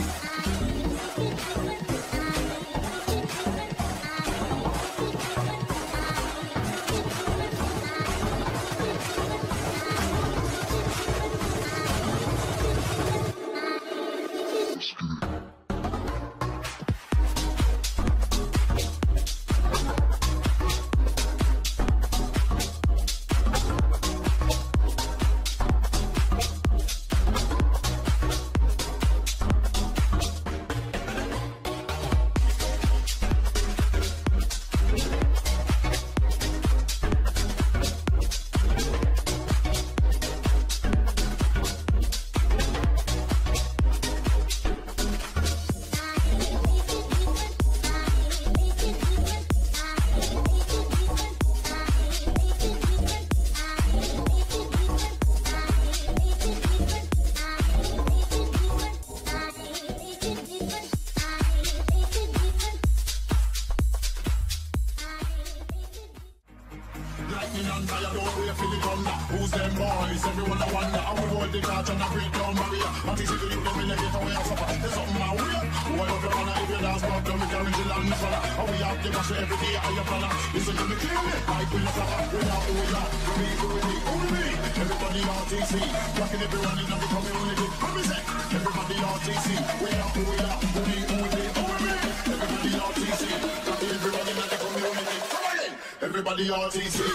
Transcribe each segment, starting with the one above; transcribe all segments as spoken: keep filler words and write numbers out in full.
Everybody R T C.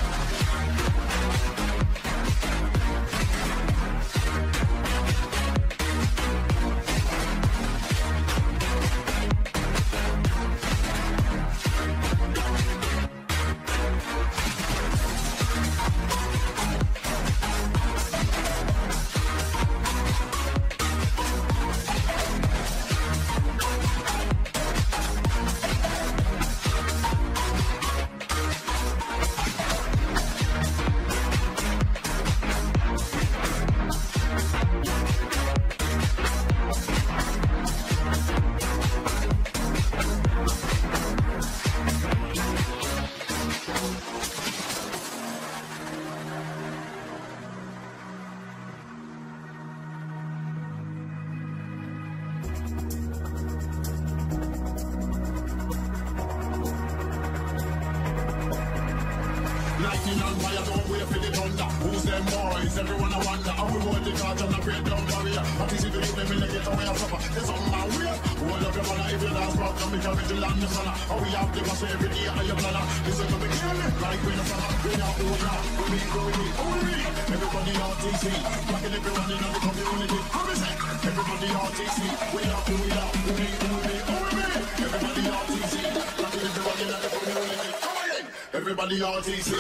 Lightning and fire, don't wait for the thunder. Who's them boys? Everyone I wonder. I will hold the charge and I break down barrier. I think if you leave them in the ghetto, I have suffer. There's something my way. Hold up your manner if you last part. Come because it's the land of summer. How we have to pass every day and your planner. Listen to me clearly. Like when the summer, we are over. We mean, we mean, only. Everybody R T C. Blocking everyone in the community. How is it? Everybody R T C. We are, we are, we mean, we mean, only. Everybody R T C. Blocking everyone in the community. Everybody R T C.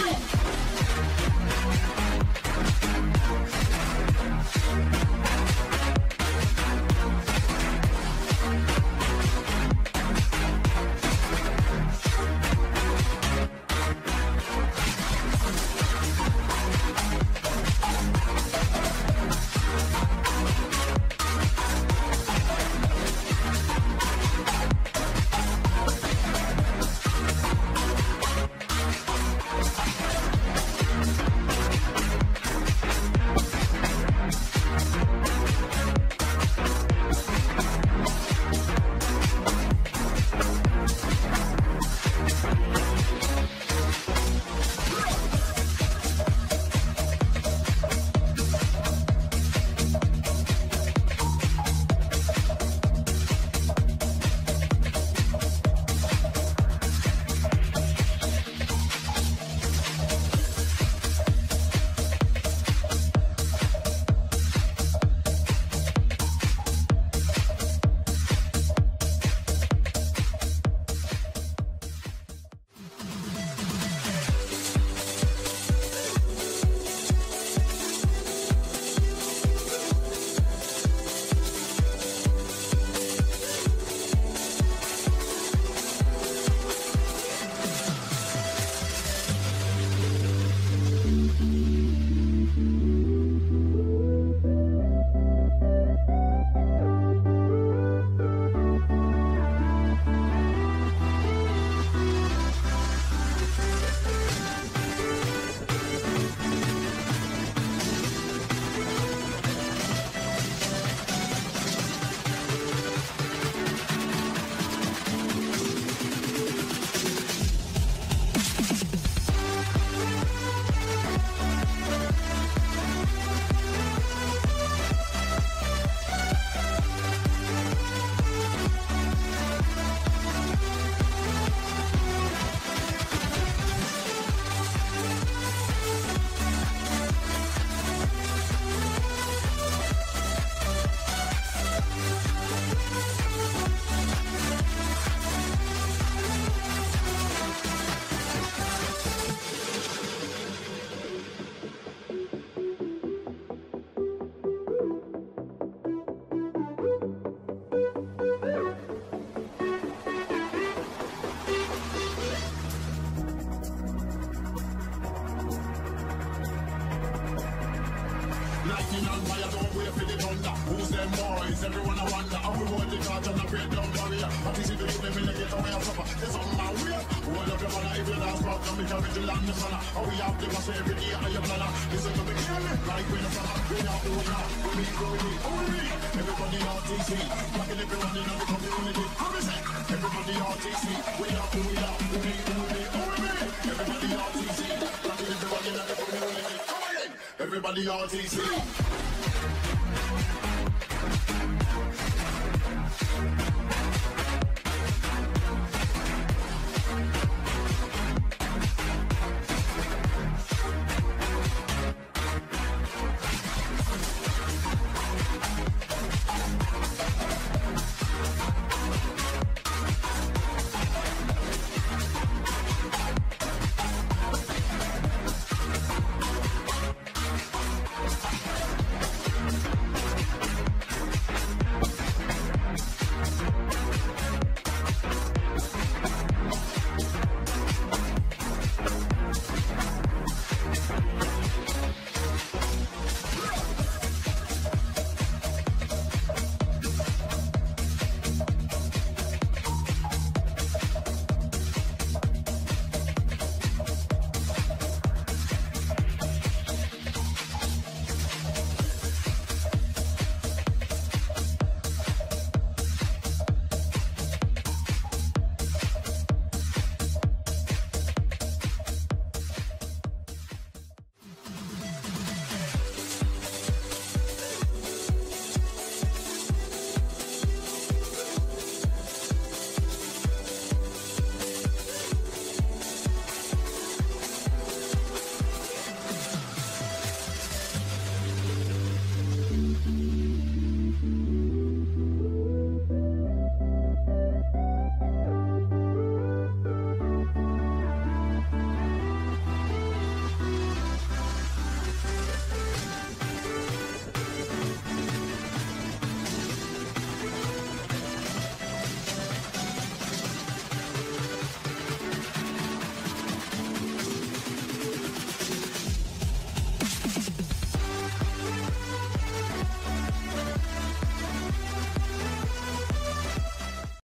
them boys, everyone I wonder how we hold the charge and I break down barrier. At least if you leave them in the ghetto where I suffer, it's on my way. Hold up your manner if you dance back, come because we land the sunna. How we have the mass every day and your planner. Listen to me clearly, like when the sunna, we have to work out. We meet, we meet, we meet. Everybody R T C, rocking everyone in the community. How we say? Everybody R T C, we have to, we have to, we meet, we meet, we meet. Everybody R T C, rocking everyone in the community. Come again, everybody R T C.